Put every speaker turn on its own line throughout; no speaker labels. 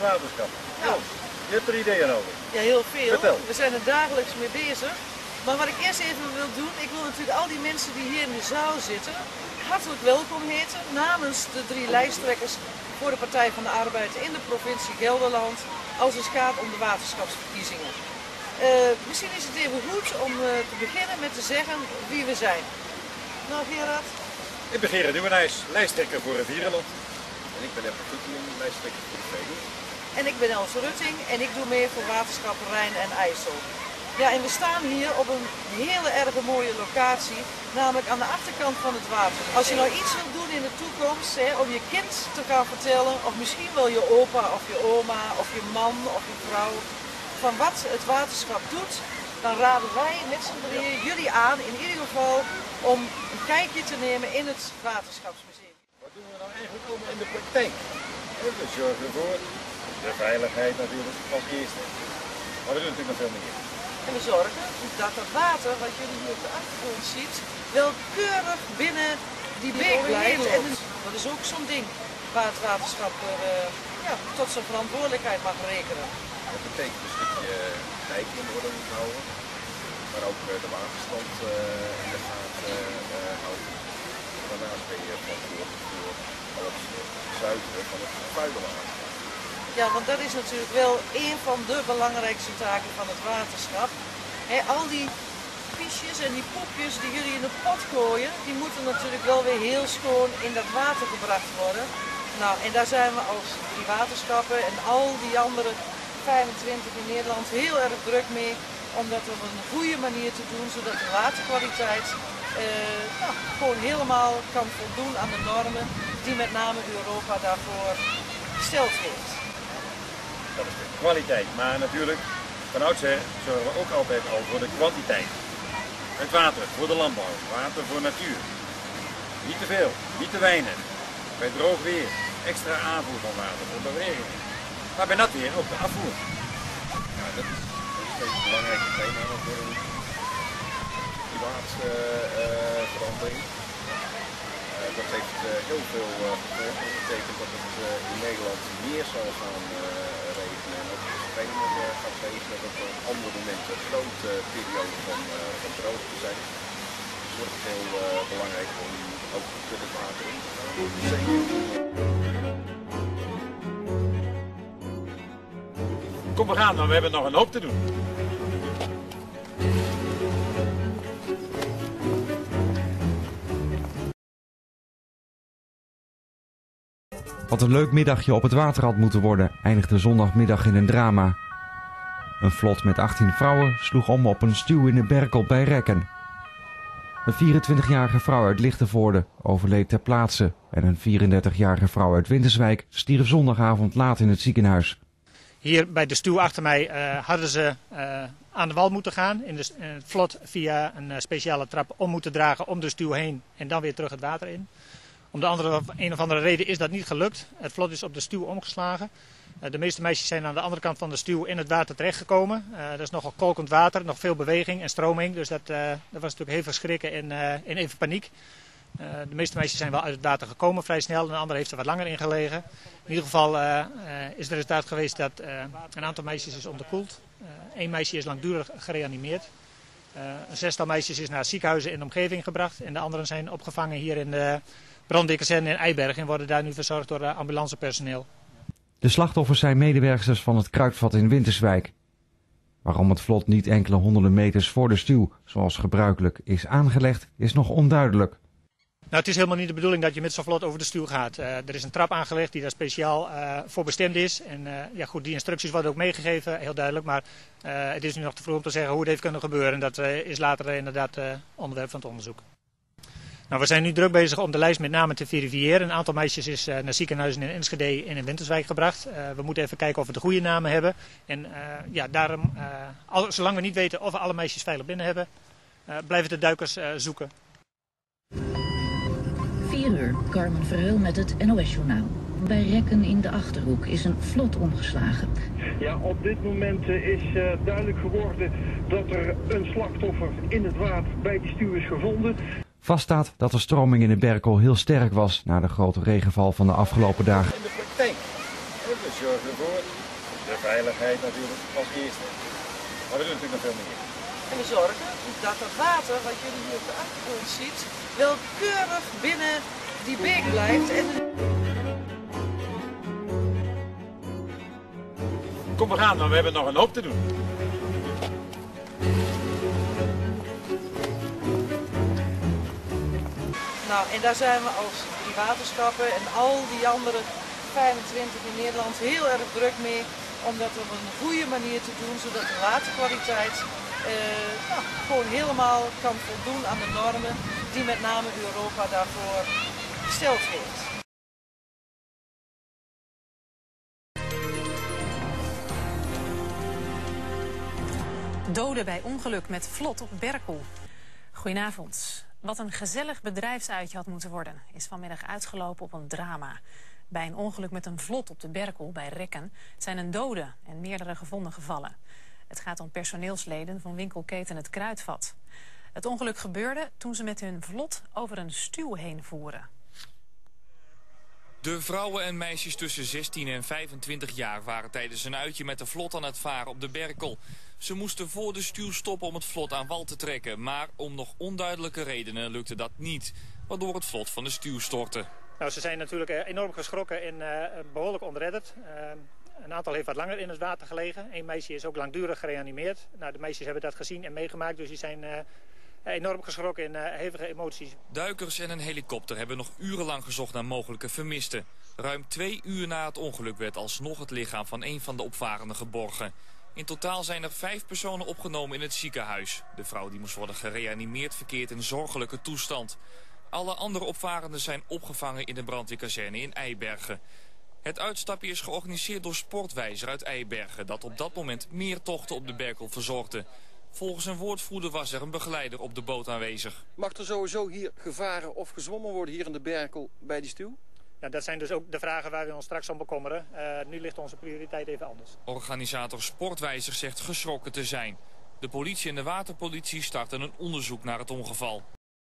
het waterschap? Ja. Je hebt er ideeën over?
Ja, heel veel.
Vertel.
We zijn er dagelijks mee bezig. Maar wat ik eerst even wil doen, ik wil natuurlijk al die mensen die hier in de zaal zitten hartelijk welkom heten namens de 3 lijsttrekkers voor de Partij van de Arbeid in de provincie Gelderland als het gaat om de waterschapsverkiezingen. Misschien is het even goed om te beginnen met te zeggen wie we zijn. Nou Gerard?
Ik ben Gerard Nieuwenhuis, lijsttrekker voor Rivierenland.
En ik ben Ebbe Tutien, lijsttrekker voor de VU.
En ik ben Else Rutting en ik doe mee voor waterschap Rijn en IJssel. Ja, en we staan hier op een hele erg mooie locatie, namelijk aan de achterkant van het water. Als je nou iets wilt doen in de toekomst, om je kind te gaan vertellen, of misschien wel je opa of je oma of je man of je vrouw, van wat het waterschap doet, dan raden wij met z'n drieën jullie aan, in ieder geval, om een kijkje te nemen in het Waterschapsmuseum.
Wat doen we nou eigenlijk allemaal in de praktijk? We zorgen ervoor, de veiligheid natuurlijk als eerste. Maar we doen natuurlijk nog veel meer.
En we zorgen dat het water, wat jullie hier op de achtergrond ziet, wel keurig binnen die beek blijft. En dat is ook zo'n ding waar het waterschap tot zijn verantwoordelijkheid mag rekenen.
Dat betekent een stukje dijk in orde moet houden, maar ook de waterstand in de gaten houden. Daarnaast ben je verantwoordelijk voor al het zuiveren van het vuile water.
Ja, want dat is natuurlijk wel een van de belangrijkste taken van het waterschap. Al die piesjes en die poepjes die jullie in de pot gooien, die moeten natuurlijk wel weer heel schoon in dat water gebracht worden. Nou, en daar zijn we als 3 waterschappen en al die andere 25 in Nederland heel erg druk mee om dat op een goede manier te doen, zodat de waterkwaliteit gewoon helemaal kan voldoen aan de normen die met name Europa daarvoor gesteld heeft.
Dat is de kwaliteit, maar natuurlijk, van oudsher zorgen we ook altijd al voor de kwantiteit. Het water voor de landbouw, water voor natuur. Niet te veel, niet te weinig. Bij droog weer, extra aanvoer van water voor de regen. Maar bij nat weer ook de afvoer.
Ja, dat is steeds een belangrijk thema natuurlijk. Klimaatverandering. Dat heeft heel veel gevolgen. Dat betekent dat het in Nederland meer zal gaan regenen en ook strenger gaat regenen. Dat er op andere momenten grote perioden van droogte zijn. Dus het wordt heel belangrijk om ook goed het water in te gaan.
Kom, we gaan, maar we hebben nog een hoop te doen.
Wat een leuk middagje op het water had moeten worden, eindigde zondagmiddag in een drama. Een vlot met 18 vrouwen sloeg om op een stuw in de Berkel bij Rekken. Een 24-jarige vrouw uit Lichtenvoorde overleed ter plaatse en een 34-jarige vrouw uit Winterswijk stierf zondagavond laat in het ziekenhuis.
Hier bij de stuw achter mij hadden ze aan de wal moeten gaan. In het vlot via een speciale trap om moeten dragen om de stuw heen en dan weer terug het water in. Om de een of andere reden is dat niet gelukt. Het vlot is op de stuw omgeslagen. De meeste meisjes zijn aan de andere kant van de stuw in het water terechtgekomen. Dat is nogal kolkend water, nog veel beweging en stroming. Dus dat was natuurlijk heel veel schrikken en even paniek. De meeste meisjes zijn wel uit het water gekomen vrij snel. Een andere heeft er wat langer in gelegen. In ieder geval is het resultaat geweest dat een aantal meisjes is onderkoeld. 1 meisje is langdurig gereanimeerd. Een 6-tal meisjes is naar ziekenhuizen in de omgeving gebracht. En de anderen zijn opgevangen hier in de brandweerkazerne in Eiberg en worden daar nu verzorgd door ambulancepersoneel.
De slachtoffers zijn medewerksters van het Kruidvat in Winterswijk. Waarom het vlot niet enkele honderden meters voor de stuw, zoals gebruikelijk, is aangelegd, is nog onduidelijk.
Nou, het is helemaal niet de bedoeling dat je met zo'n vlot over de stuw gaat. Er is een trap aangelegd die daar speciaal voor bestemd is. En die instructies worden ook meegegeven, heel duidelijk. Maar het is nu nog te vroeg om te zeggen hoe het heeft kunnen gebeuren. En dat is later inderdaad onderwerp van het onderzoek. Nou, we zijn nu druk bezig om de lijst met name te verifiëren. Een aantal meisjes is naar ziekenhuizen in Enschede en in Winterswijk gebracht. We moeten even kijken of we de goede namen hebben. En daarom, zolang we niet weten of we alle meisjes veilig binnen hebben, blijven de duikers zoeken.
4 uur, Carmen Verheul met het NOS-journaal. Bij Rekken in de Achterhoek is een vlot omgeslagen.
Ja, op dit moment is duidelijk geworden dat er een slachtoffer in het water bij de stuw is gevonden.
Vaststaat dat de stroming in de Berkel heel sterk was na de grote regenval van de afgelopen dagen.
In de praktijk. We zorgen ervoor, veiligheid natuurlijk als eerste. Maar we doen natuurlijk nog veel meer.
En we zorgen dat het water, wat jullie hier op de achtergrond ziet, wel keurig binnen die beek blijft. En
Kom, we gaan, maar we hebben nog een hoop te doen.
Nou, en daar zijn we als drie waterschappen en al die andere 25 in Nederland heel erg druk mee. Om dat op een goede manier te doen, zodat de waterkwaliteit gewoon helemaal kan voldoen aan de normen die met name Europa daarvoor gesteld heeft.
Doden bij ongeluk met vlot op Berkel. Goedenavond. Wat een gezellig bedrijfsuitje had moeten worden, is vanmiddag uitgelopen op een drama. Bij een ongeluk met een vlot op de Berkel bij Rekken zijn een dode en meerdere gewonden gevallen. Het gaat om personeelsleden van winkelketen Het Kruidvat. Het ongeluk gebeurde toen ze met hun vlot over een stuw heen voeren.
De vrouwen en meisjes tussen 16 en 25 jaar waren tijdens een uitje met de vlot aan het varen op de Berkel. Ze moesten voor de stuw stoppen om het vlot aan wal te trekken. Maar om nog onduidelijke redenen lukte dat niet, waardoor het vlot van de stuw stortte.
Nou, ze zijn natuurlijk enorm geschrokken en behoorlijk ontredderd. Een aantal heeft wat langer in het water gelegen. Een meisje is ook langdurig gereanimeerd. Nou, de meisjes hebben dat gezien en meegemaakt, dus die zijn enorm geschrokken en hevige emoties.
Duikers en een helikopter hebben nog urenlang gezocht naar mogelijke vermisten. Ruim 2 uur na het ongeluk werd alsnog het lichaam van een van de opvarenden geborgen. In totaal zijn er 5 personen opgenomen in het ziekenhuis. De vrouw die moest worden gereanimeerd verkeert in zorgelijke toestand. Alle andere opvarenden zijn opgevangen in de brandweerkazerne in Eibergen. Het uitstapje is georganiseerd door Sportwijzer uit Eibergen, dat op dat moment meer tochten op de Berkel verzorgde. Volgens een woordvoerder was er een begeleider op de boot aanwezig.
Mag er sowieso hier gevaren of gezwommen worden hier in de Berkel bij die stuw?
Ja, dat zijn dus ook de vragen waar we ons straks om bekommeren. Nu ligt onze prioriteit even anders.
Organisator Sportwijzer zegt geschrokken te zijn. De politie en de waterpolitie starten een onderzoek naar het ongeval.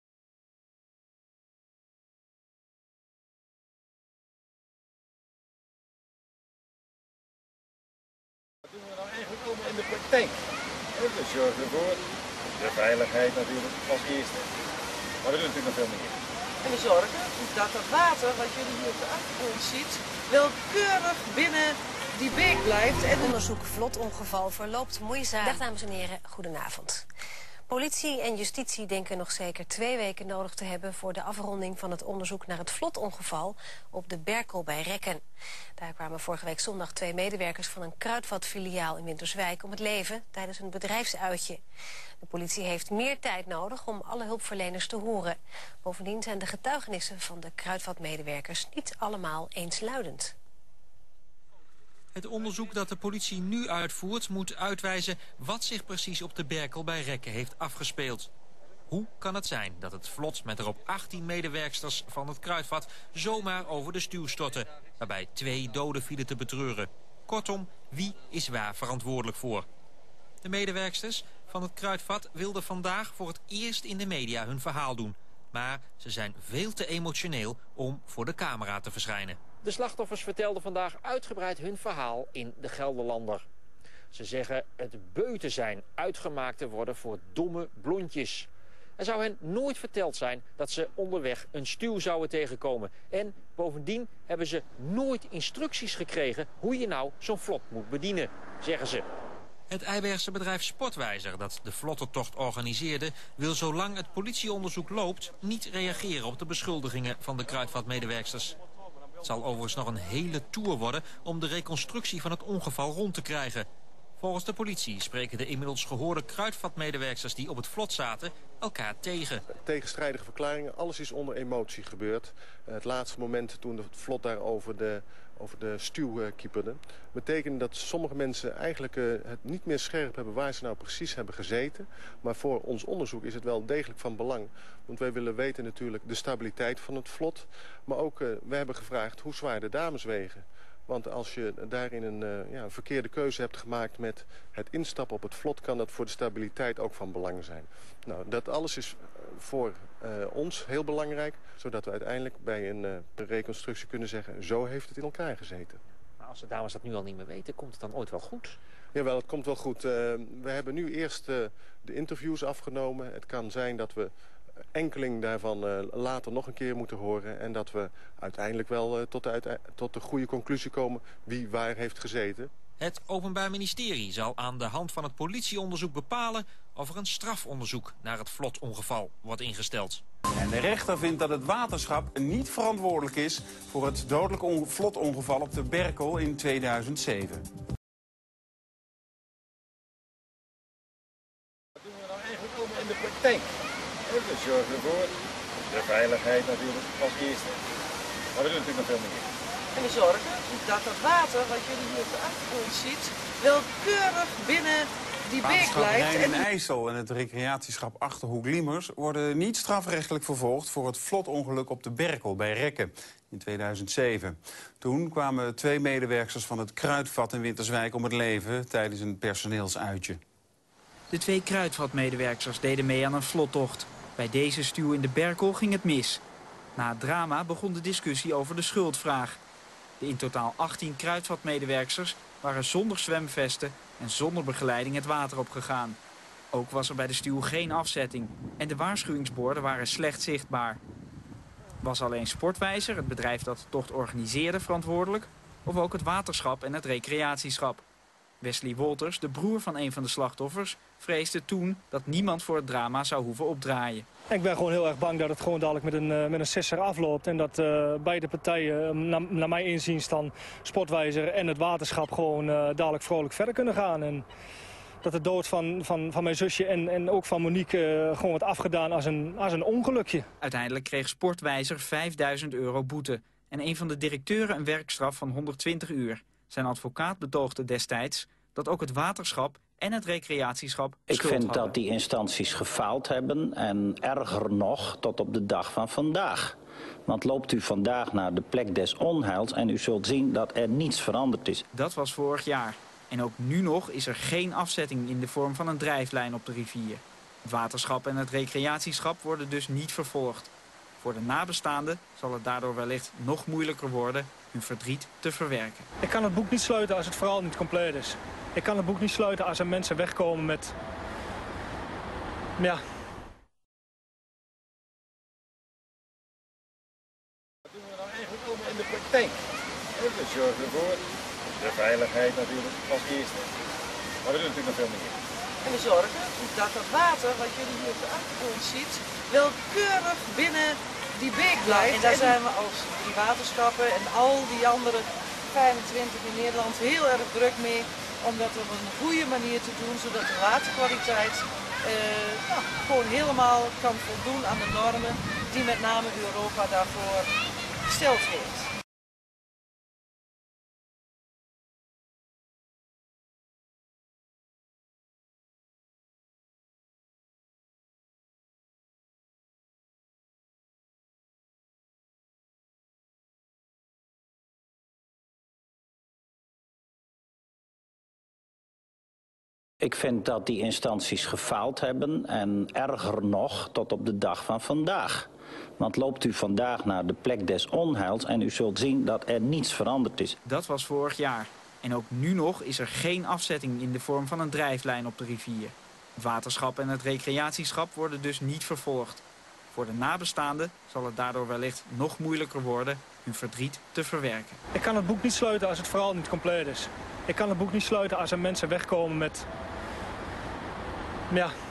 Wat doen we nou eigenlijk allemaal in de praktijk? We zorgen voor de veiligheid natuurlijk als eerste. Maar we doen natuurlijk nog veel meer.
En we zorgen dat het water, wat jullie hier op de achtergrond ziet, wel keurig binnen die beek blijft. En
onderzoek vlotongeval verloopt moeizaam. Dag dames en heren, goedenavond. Politie en justitie denken nog zeker 2 weken nodig te hebben voor de afronding van het onderzoek naar het vlotongeval op de Berkel bij Rekken. Daar kwamen vorige week zondag 2 medewerkers van een kruidvatfiliaal in Winterswijk om het leven tijdens een bedrijfsuitje. De politie heeft meer tijd nodig om alle hulpverleners te horen. Bovendien zijn de getuigenissen van de kruidvatmedewerkers niet allemaal eensluidend.
Het onderzoek dat de politie nu uitvoert moet uitwijzen wat zich precies op de Berkel bij Rekken heeft afgespeeld. Hoe kan het zijn dat het vlot met erop 18 medewerksters van het Kruidvat zomaar over de stuw stortte, waarbij 2 doden vielen te betreuren? Kortom, wie is waar verantwoordelijk voor? De medewerksters van het Kruidvat wilden vandaag voor het eerst in de media hun verhaal doen. Maar ze zijn veel te emotioneel om voor de camera te verschijnen.
De slachtoffers vertelden vandaag uitgebreid hun verhaal in de Gelderlander. Ze zeggen het beu te zijn uitgemaakt te worden voor domme blondjes. Er zou hen nooit verteld zijn dat ze onderweg een stuw zouden tegenkomen. En bovendien hebben ze nooit instructies gekregen hoe je nou zo'n vlot moet bedienen, zeggen ze.
Het Eibergse bedrijf Sportwijzer, dat de vlottertocht organiseerde, wil zolang het politieonderzoek loopt niet reageren op de beschuldigingen van de kruidvatmedewerksters. Het zal overigens nog een hele tour worden om de reconstructie van het ongeval rond te krijgen. Volgens de politie spreken de inmiddels gehoorde kruidvatmedewerksters die op het vlot zaten elkaar tegen.
Tegenstrijdige verklaringen, alles is onder emotie gebeurd. Het laatste moment toen het vlot daar over de stuw kieperde, betekende dat sommige mensen eigenlijk het niet meer scherp hebben waar ze nou precies hebben gezeten. Maar voor ons onderzoek is het wel degelijk van belang. Want wij willen weten natuurlijk de stabiliteit van het vlot. Maar ook, we hebben gevraagd hoe zwaar de dames wegen. Want als je daarin een verkeerde keuze hebt gemaakt met het instappen op het vlot, kan dat voor de stabiliteit ook van belang zijn. Nou, dat alles is voor ons heel belangrijk, zodat we uiteindelijk bij een reconstructie kunnen zeggen, zo heeft het in elkaar gezeten.
als de dames dat nu al niet meer weten, komt het dan ooit wel goed?
Jawel, het komt wel goed. We hebben nu eerst de interviews afgenomen. Het kan zijn dat we enkeling daarvan later nog een keer moeten horen. En dat we uiteindelijk wel tot de goede conclusie komen wie waar heeft gezeten.
Het Openbaar Ministerie zal aan de hand van het politieonderzoek bepalen of er een strafonderzoek naar het vlotongeval wordt ingesteld.
En de rechter vindt dat het waterschap niet verantwoordelijk is voor het dodelijk vlotongeval op de Berkel in 2007.
Wat doen we nou eigenlijk allemaal in de praktijk? We zorgen ervoor, de veiligheid natuurlijk als eerste. Maar we doen natuurlijk nog veel meer.
En we zorgen dat het water, wat jullie hier op de achtergrond ziet, wel keurig binnen die beek blijft.
Rijn en IJssel en het recreatieschap Achterhoek-Liemers worden niet strafrechtelijk vervolgd voor het vlotongeluk op de Berkel bij Rekken in 2007. Toen kwamen 2 medewerkers van het Kruidvat in Winterswijk om het leven tijdens een personeelsuitje.
De 2 kruidvatmedewerkers deden mee aan een vlottocht. Bij deze stuw in de Berkel ging het mis. Na het drama begon de discussie over de schuldvraag. De in totaal 18 kruidvatmedewerkers waren zonder zwemvesten en zonder begeleiding het water opgegaan. Ook was er bij de stuw geen afzetting en de waarschuwingsborden waren slecht zichtbaar. Was alleen Sportwijzer, het bedrijf dat de tocht organiseerde, verantwoordelijk? Of ook het waterschap en het recreatieschap? Wesley Wolters, de broer van een van de slachtoffers, vreesde toen dat niemand voor het drama zou hoeven opdraaien.
Ik ben gewoon heel erg bang dat het gewoon dadelijk met een sisser afloopt. En dat beide partijen, naar mijn inziens dan Sportwijzer en het waterschap, gewoon dadelijk vrolijk verder kunnen gaan. En dat de dood van mijn zusje en ook van Monique gewoon wordt afgedaan als een ongelukje.
Uiteindelijk kreeg Sportwijzer €5.000 boete. En een van de directeuren een werkstraf van 120 uur. Zijn advocaat betoogde destijds dat ook het waterschap en het recreatieschap schuld hadden.
Ik vind dat die instanties gefaald hebben en erger nog tot op de dag van vandaag. Want loopt u vandaag naar de plek des onheils en u zult zien dat er niets veranderd is.
Dat was vorig jaar. En ook nu nog is er geen afzetting in de vorm van een drijflijn op de rivier. Het waterschap en het recreatieschap worden dus niet vervolgd. Voor de nabestaanden zal het daardoor wellicht nog moeilijker worden hun verdriet te verwerken.
Ik kan het boek niet sluiten als het verhaal niet compleet is. Ik kan het boek niet sluiten als er mensen wegkomen met... ja.
Wat doen we nou eigenlijk allemaal in de praktijk? We zorgen ervoor, de veiligheid natuurlijk als eerste. Maar we doen natuurlijk nog veel meer.
En we zorgen dat het water, wat jullie hier op de achtergrond ziet, wel keurig binnen die beek blijft. En daar zijn we als 3 waterschappen en al die andere 25 in Nederland heel erg druk mee. Om dat op een goede manier te doen, zodat de waterkwaliteit gewoon helemaal kan voldoen aan de normen die met name Europa daarvoor gesteld heeft.
Ik vind dat die instanties gefaald hebben en erger nog tot op de dag van vandaag. Want loopt u vandaag naar de plek des onheils en u zult zien dat er niets veranderd is.
Dat was vorig jaar. En ook nu nog is er geen afzetting in de vorm van een drijflijn op de rivier. Het waterschap en het recreatieschap worden dus niet vervolgd. Voor de nabestaanden zal het daardoor wellicht nog moeilijker worden hun verdriet te verwerken.
Ik kan het boek niet sluiten als het verhaal niet compleet is. Ik kan het boek niet sluiten als er mensen wegkomen met... ja.